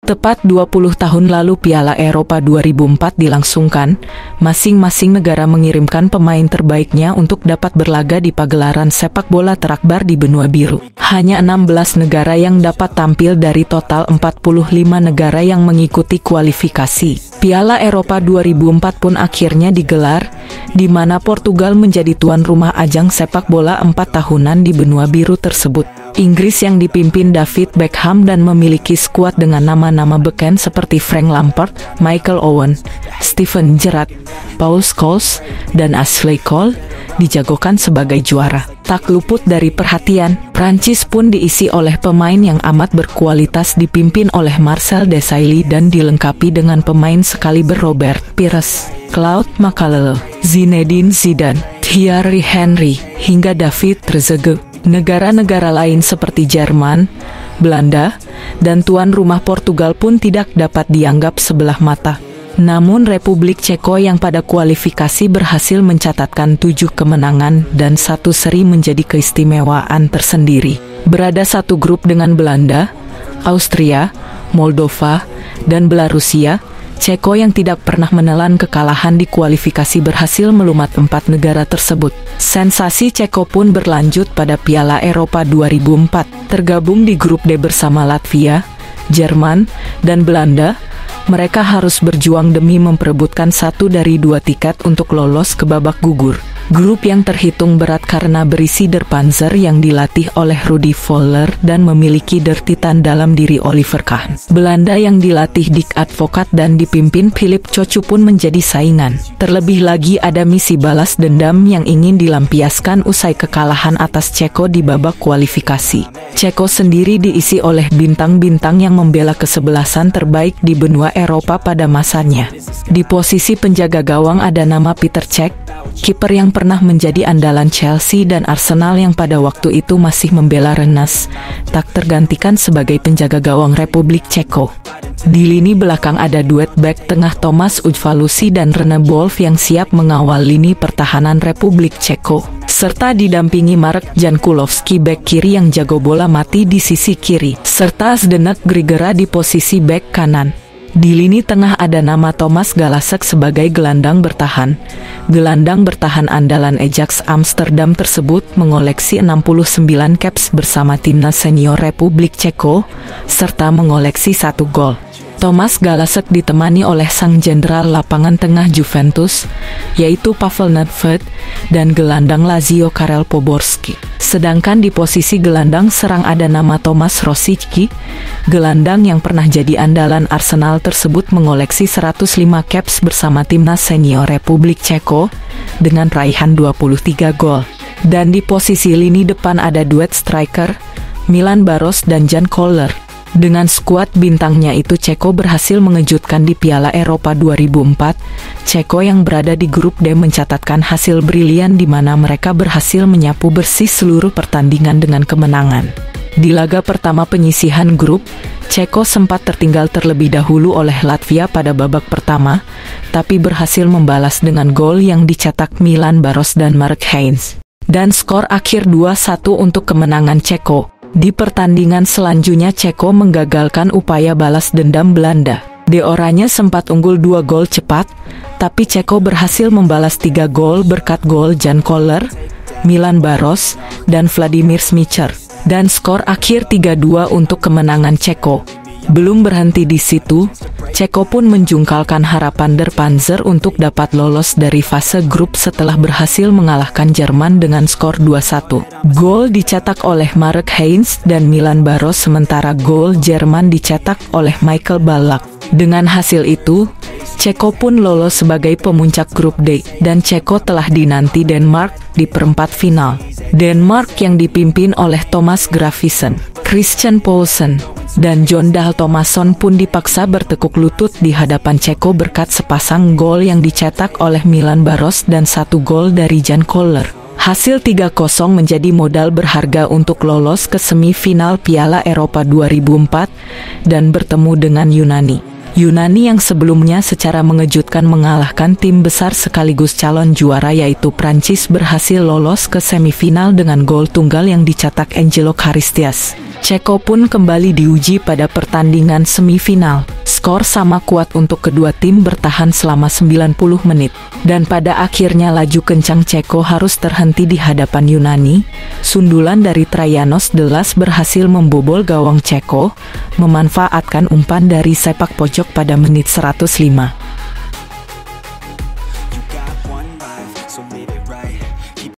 Tepat 20 tahun lalu Piala Eropa 2004 dilangsungkan, masing-masing negara mengirimkan pemain terbaiknya untuk dapat berlaga di pagelaran sepak bola terakbar di benua biru. Hanya 16 negara yang dapat tampil dari total 45 negara yang mengikuti kualifikasi. Piala Eropa 2004 pun akhirnya digelar, di mana Portugal menjadi tuan rumah ajang sepak bola 4 tahunan di benua biru tersebut. Inggris yang dipimpin David Beckham dan memiliki skuad dengan nama-nama beken seperti Frank Lampard, Michael Owen, Steven Gerrard, Paul Scholes, dan Ashley Cole dijagokan sebagai juara. Tak luput dari perhatian, Prancis pun diisi oleh pemain yang amat berkualitas dipimpin oleh Marcel Desailly dan dilengkapi dengan pemain sekaliber Robert Pires, Claude Makélélé, Zinedine Zidane, Thierry Henry, hingga David Trezeguet. Negara-negara lain seperti Jerman, Belanda, dan tuan rumah Portugal pun tidak dapat dianggap sebelah mata. Namun Republik Ceko yang pada kualifikasi berhasil mencatatkan 7 kemenangan dan 1 seri menjadi keistimewaan tersendiri. Berada satu grup dengan Belanda, Austria, Moldova, dan Belarusia, Ceko yang tidak pernah menelan kekalahan di kualifikasi berhasil melumat 4 negara tersebut. Sensasi Ceko pun berlanjut pada Piala Eropa 2004. Tergabung di grup D bersama Latvia, Jerman, dan Belanda, mereka harus berjuang demi memperebutkan 1 dari 2 tiket untuk lolos ke babak gugur. Grup yang terhitung berat karena berisi Der Panzer yang dilatih oleh Rudi Voller dan memiliki Der Titan dalam diri Oliver Kahn. Belanda yang dilatih Dick Advocaat dan dipimpin Philip Cocu pun menjadi saingan. Terlebih lagi ada misi balas dendam yang ingin dilampiaskan usai kekalahan atas Ceko di babak kualifikasi. Ceko sendiri diisi oleh bintang-bintang yang membela kesebelasan terbaik di benua Eropa pada masanya. Di posisi penjaga gawang ada nama Peter Cech, kiper yang pernah menjadi andalan Chelsea dan Arsenal yang pada waktu itu masih membela Rennes, tak tergantikan sebagai penjaga gawang Republik Ceko. Di lini belakang ada duet bek tengah Tomáš Ujvaluši dan Rene Wolf yang siap mengawal lini pertahanan Republik Ceko, serta didampingi Marek Jankulovski bek kiri yang jago bola mati di sisi kiri, serta Zdeněk Grigera di posisi bek kanan. Di lini tengah ada nama Thomas Galasek sebagai gelandang bertahan. Gelandang bertahan andalan Ajax Amsterdam tersebut mengoleksi 69 caps bersama timnas senior Republik Ceko, serta mengoleksi 1 gol. Thomas Galasek ditemani oleh sang jenderal lapangan tengah Juventus, yaitu Pavel Nedved, dan gelandang Lazio Karel Poborský. Sedangkan di posisi gelandang serang ada nama Tomáš Rosický, gelandang yang pernah jadi andalan Arsenal tersebut mengoleksi 105 caps bersama timnas senior Republik Ceko dengan raihan 23 gol. Dan di posisi lini depan ada duet striker Milan Baros dan Jan Koller. Dengan skuad bintangnya itu Ceko berhasil mengejutkan di Piala Eropa 2004. Ceko yang berada di grup D mencatatkan hasil brilian di mana mereka berhasil menyapu bersih seluruh pertandingan dengan kemenangan. Di laga pertama penyisihan grup, Ceko sempat tertinggal terlebih dahulu oleh Latvia pada babak pertama, tapi berhasil membalas dengan gol yang dicetak Milan Baros dan Marek Heinz. Dan skor akhir 2-1 untuk kemenangan Ceko. Di pertandingan selanjutnya Ceko menggagalkan upaya balas dendam Belanda. De Oranje sempat unggul 2 gol cepat, tapi Ceko berhasil membalas 3 gol berkat gol Jan Koller, Milan Baros, dan Vladimir Smicer. Dan skor akhir 3-2 untuk kemenangan Ceko. Belum berhenti di situ, Ceko pun menjungkalkan harapan Der Panzer untuk dapat lolos dari fase grup setelah berhasil mengalahkan Jerman dengan skor 2-1. Gol dicetak oleh Marek Heinz dan Milan Baros sementara gol Jerman dicetak oleh Michael Ballack. Dengan hasil itu, Ceko pun lolos sebagai pemuncak grup D dan Ceko telah dinanti Denmark di perempat final. Denmark yang dipimpin oleh Thomas Gravesen, Christian Poulsen, dan Jon Dahl Tomasson pun dipaksa bertekuk lutut di hadapan Ceko berkat sepasang gol yang dicetak oleh Milan Baros dan 1 gol dari Jan Koller. Hasil 3-0 menjadi modal berharga untuk lolos ke semifinal Piala Eropa 2004 dan bertemu dengan Yunani. Yunani yang sebelumnya secara mengejutkan mengalahkan tim besar sekaligus calon juara yaitu Prancis berhasil lolos ke semifinal dengan gol tunggal yang dicetak Angelo Charistias. Ceko pun kembali diuji pada pertandingan semifinal. Skor sama kuat untuk kedua tim bertahan selama 90 menit. Dan pada akhirnya laju kencang Ceko harus terhenti di hadapan Yunani. Sundulan dari Traianos Delas berhasil membobol gawang Ceko, memanfaatkan umpan dari sepak pojok pada menit 105.